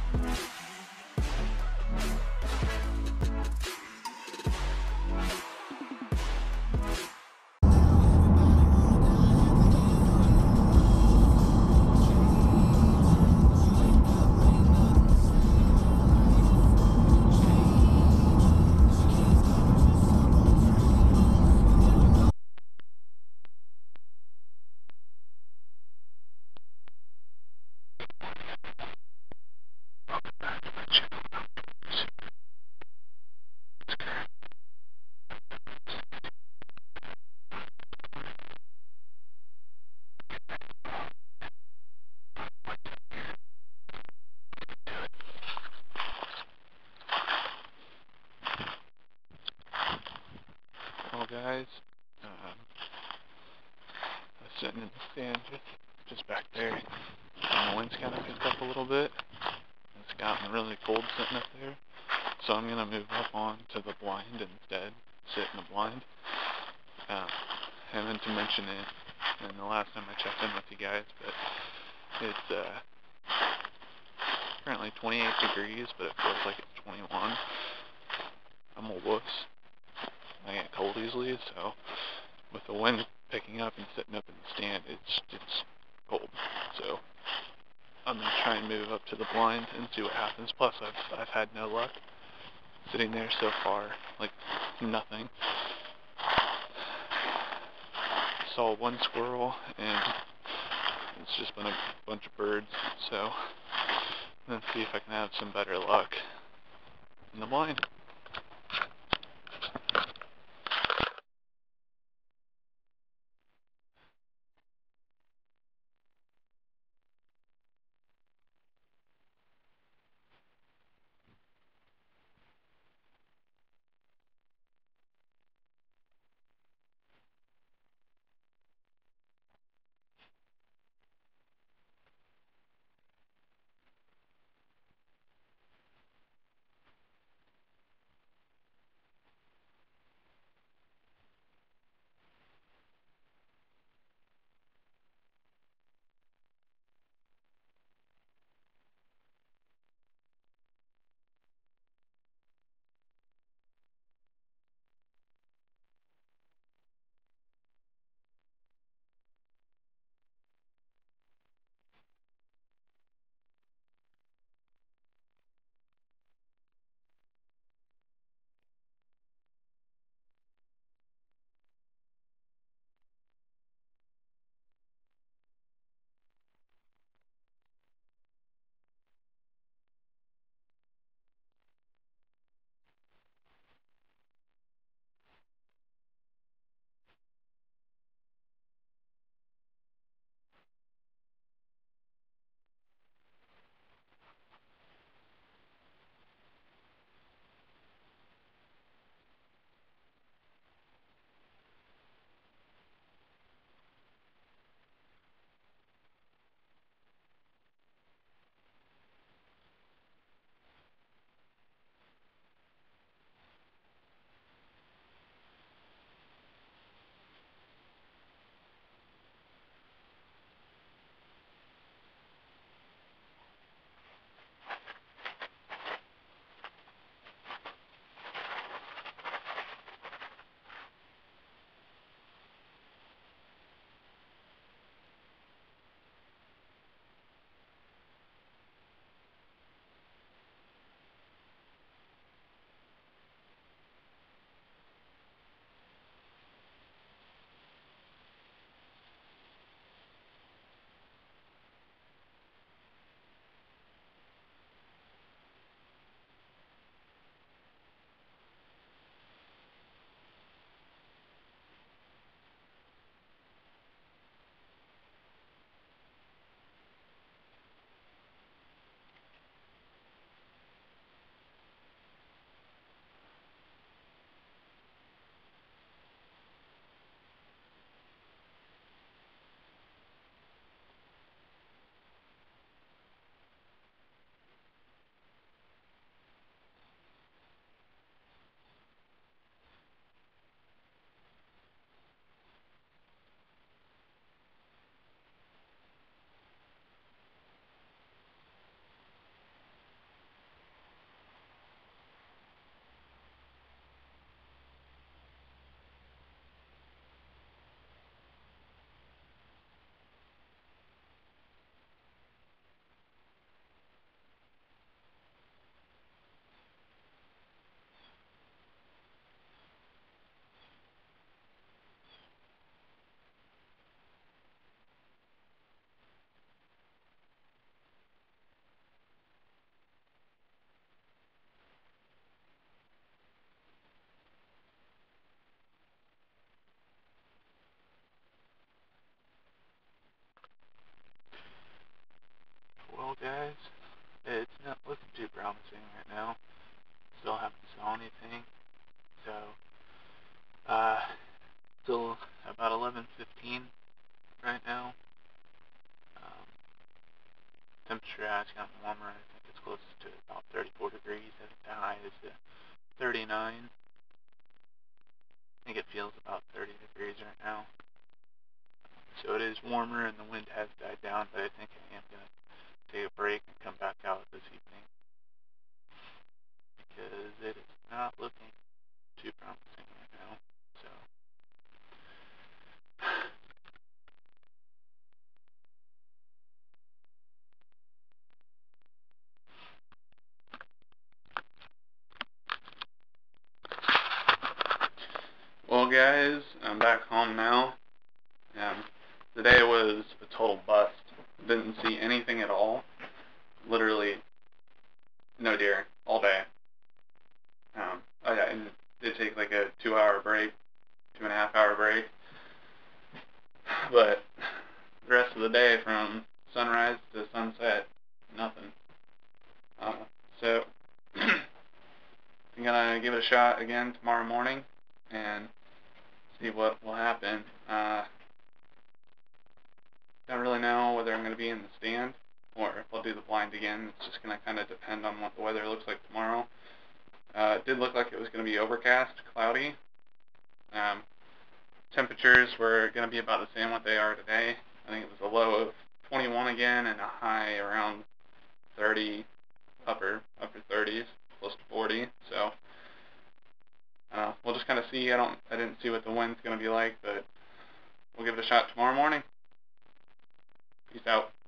Well, guys, I was sitting in the stand just back there, and the wind's kind of picked up a little bit. It's gotten really cold sitting up there, so I'm gonna move up onto the blind instead, sit in the blind. I meant to mention it in the last time I checked in with you guys, but it's currently 28 degrees, but it feels like it's 21. I'm a wuss. I get cold easily, so with the wind picking up and sitting up in the stand, it's cold. So I'm gonna try and move up to the blind and see what happens. Plus, I've had no luck sitting there so far, like nothing. Saw one squirrel, and it's just been a bunch of birds. So let's see if I can have some better luck in the blind. temperature has gotten warmer. I think it's close to about 34 degrees. I think the high is 39. I think it feels about 30 degrees right now. So it is warmer and the wind has died down, but I think I am going to take a break and come back out this evening because it is not looking too promising right now. So well, guys, I'm back home now. Today was a total bust. Didn't see anything at all. Literally no deer all day. I did take like a 2-hour break, 2.5-hour break, but the rest of the day from sunrise to sunset, nothing. So I'm gonna give it a shot again tomorrow morning and see what will happen. Don't really know whether I'm going to be in the stand or if I'll do the blind again. It's just going to kind of depend on what the weather looks like tomorrow. It did look like it was going to be overcast, cloudy. Temperatures were going to be about the same what they are today. I think it was a low of 21 again and a high around 30, upper 30s, close to 40. So we'll just kind of see. I didn't see what the wind's going to be like, but we'll give it a shot tomorrow morning. Peace out.